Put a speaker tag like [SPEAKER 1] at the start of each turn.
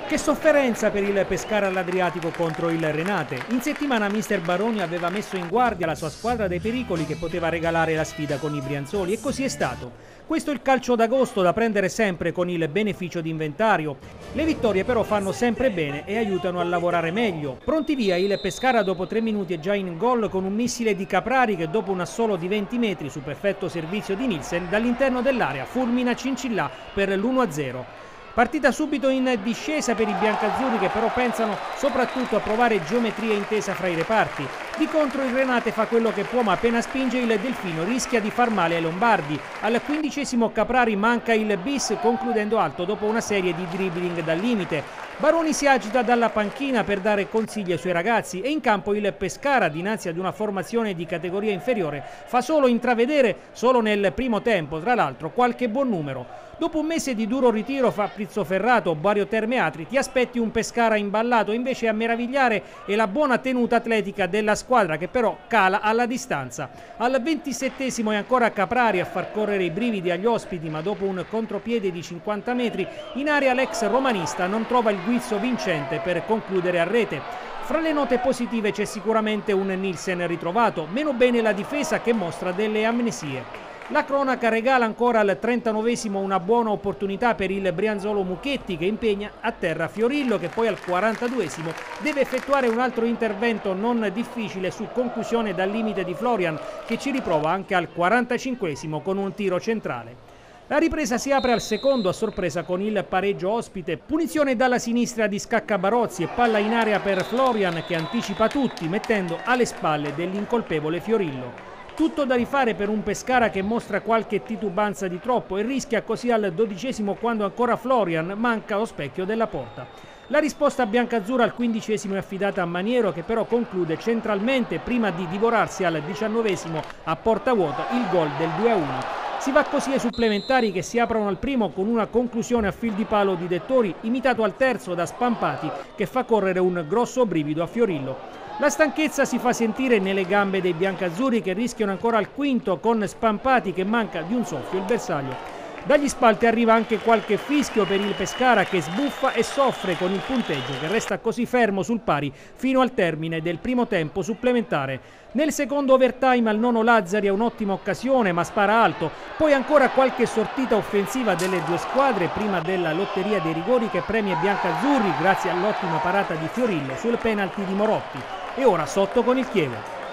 [SPEAKER 1] Che sofferenza per il Pescara all'Adriatico contro il Renate. In settimana mister Baroni aveva messo in guardia la sua squadra dai pericoli che poteva regalare la sfida con i brianzoli e così è stato. Questo è il calcio d'agosto da prendere sempre con il beneficio di inventario. Le vittorie però fanno sempre bene e aiutano a lavorare meglio. Pronti via, il Pescara dopo 3 minuti è già in gol con un missile di Caprari che dopo un assolo di 20 metri su perfetto servizio di Nielsen dall'interno dell'area fulmina Cincillà per l'1-0. Partita subito in discesa per i biancazzurri che però pensano soprattutto a provare geometria intesa fra i reparti. Di contro il Renate fa quello che può ma appena spinge il Delfino rischia di far male ai lombardi. Al 15° Caprari manca il bis concludendo alto dopo una serie di dribbling dal limite. Baroni si agita dalla panchina per dare consigli ai suoi ragazzi e in campo il Pescara, dinanzi ad una formazione di categoria inferiore, fa solo intravedere, solo nel primo tempo, tra l'altro, qualche buon numero. Dopo un mese di duro ritiro fra Prizzoferrato, Bario Terme Atri, ti aspetti un Pescara imballato, invece a meravigliare è la buona tenuta atletica della squadra che però cala alla distanza. Al 27° è ancora Caprari a far correre i brividi agli ospiti, ma dopo un contropiede di 50 metri in area l'ex romanista non trova il guizzo vincente per concludere a rete. Fra le note positive c'è sicuramente un Nielsen ritrovato, meno bene la difesa che mostra delle amnesie. La cronaca regala ancora al 39° una buona opportunità per il brianzolo Muchetti che impegna a terra Fiorillo che poi al 42° deve effettuare un altro intervento non difficile su conclusione dal limite di Florian che ci riprova anche al 45° con un tiro centrale. La ripresa si apre al secondo a sorpresa con il pareggio ospite, punizione dalla sinistra di Scaccabarozzi e palla in area per Florian che anticipa tutti mettendo alle spalle dell'incolpevole Fiorillo. Tutto da rifare per un Pescara che mostra qualche titubanza di troppo e rischia così al 12° quando ancora Florian manca lo specchio della porta. La risposta biancazzurra al 15° è affidata a Maniero che però conclude centralmente prima di divorarsi al 19° a porta vuota il gol del 2-1. Si va così ai supplementari che si aprono al primo con una conclusione a fil di palo di Dettori, imitato al terzo da Spampati che fa correre un grosso brivido a Fiorillo. La stanchezza si fa sentire nelle gambe dei biancazzurri che rischiano ancora al quinto con Spampati che manca di un soffio il bersaglio. Dagli spalti arriva anche qualche fischio per il Pescara che sbuffa e soffre con il punteggio che resta così fermo sul pari fino al termine del primo tempo supplementare. Nel secondo overtime al nono Lazzari è un'ottima occasione ma spara alto, poi ancora qualche sortita offensiva delle due squadre prima della lotteria dei rigori che premia i biancazzurri grazie all'ottima parata di Fiorillo sul penalty di Morotti e ora sotto con il Chievo.